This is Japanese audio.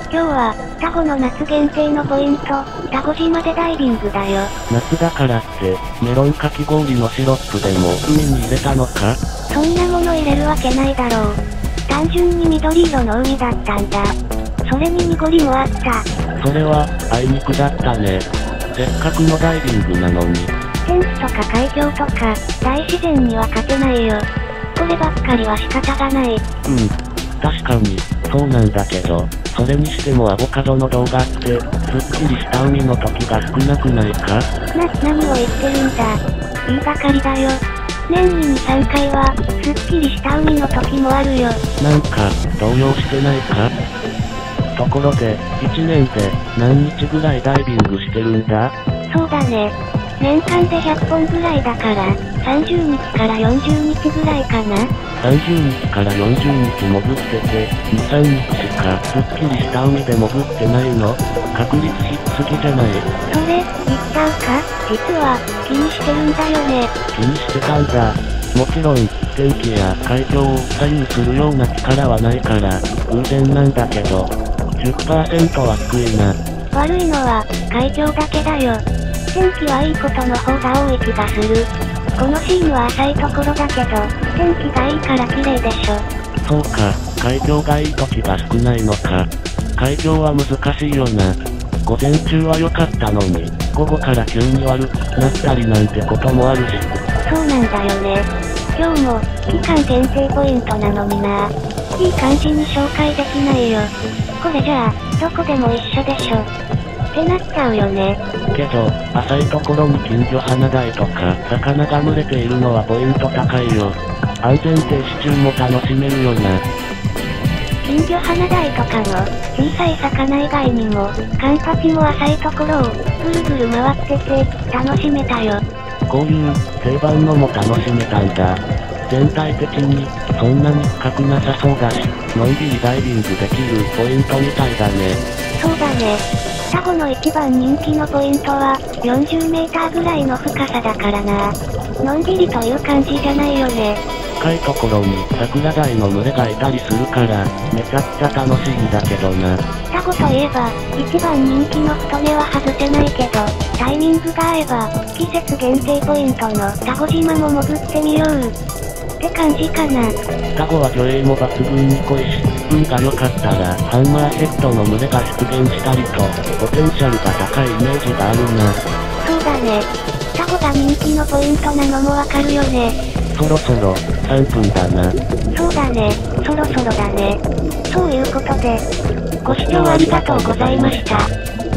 今日は、タゴの夏限定のポイント、タゴ島でダイビングだよ。 夏だからって、メロンかき氷のシロップでも海に入れたのか？ そんなもの入れるわけないだろう。単純に緑色の海だったんだ。それに濁りもあった。 それは、あいにくだったね。せっかくのダイビングなのに。 天気とか海峡とか、大自然には勝てないよ。こればっかりは仕方がない。 確かに、そうなんだけど、それにしてもアボカドの動画って、すっきりした海の時が少なくないか？ 何を言ってるんだ。言いがかりだよ。年に2、3回は、すっきりした海の時もあるよ。 なんか、動揺してないか？ところで、1年で、何日ぐらいダイビングしてるんだ？ そうだね。年間で100本ぐらいだから、30日から40日ぐらいかな。 30日から40日潜ってて、2、3日しかすっきりした海で潜ってないの？確率低すぎじゃない？ それ、言っちゃうか？実は、気にしてるんだよね。 気にしてたんだ。もちろん、天気や海峡を左右するような力はないから、偶然なんだけど、10% は低いな。 悪いのは、海峡だけだよ。天気はいいことの方が多い気がする。このシーンは浅いところだけど、天気がいいから綺麗でしょ。 そうか、海峡がいい時が少ないのか。海峡は難しいよな。午前中は良かったのに、午後から急に悪くなったりなんてこともあるし。 そうなんだよね。今日も、期間限定ポイントなのにな。いい感じに紹介できないよ。これじゃあ、どこでも一緒でしょ。ってなっちゃうよね。 けど、浅いところに金魚花鯛とか、魚が群れているのはポイント高いよ。安全停止中も楽しめるよな。 金魚花鯛とかの、小さい魚以外にも、カンパチも浅いところを、ぐるぐる回ってて、楽しめたよ。 こういう、定番のも楽しめたんだ。全体的に、そんなに深くなさそうだし、のんびりダイビングできるポイントみたいだね。 そうだね。タゴの一番人気のポイントは、40メーターぐらいの深さだからな。のんびりという感じじゃないよね。 深いところに桜鯛の群れがいたりするから、めちゃくちゃ楽しいんだけどな。 タゴといえば、一番人気の太根は外せないけど、タイミングが合えば、季節限定ポイントのタゴ島も潜ってみよう。って感じかな。 タゴは魚影も抜群に濃いし、運が良かったら、ハンマーヘッドの群れが出現したりと、ポテンシャルが高いイメージがあるな。 そうだね。タゴが人気のポイントなのもわかるよね。 そろそろ、3分だな。 そうだね。そろそろだね。そういうことで、ご視聴ありがとうございました。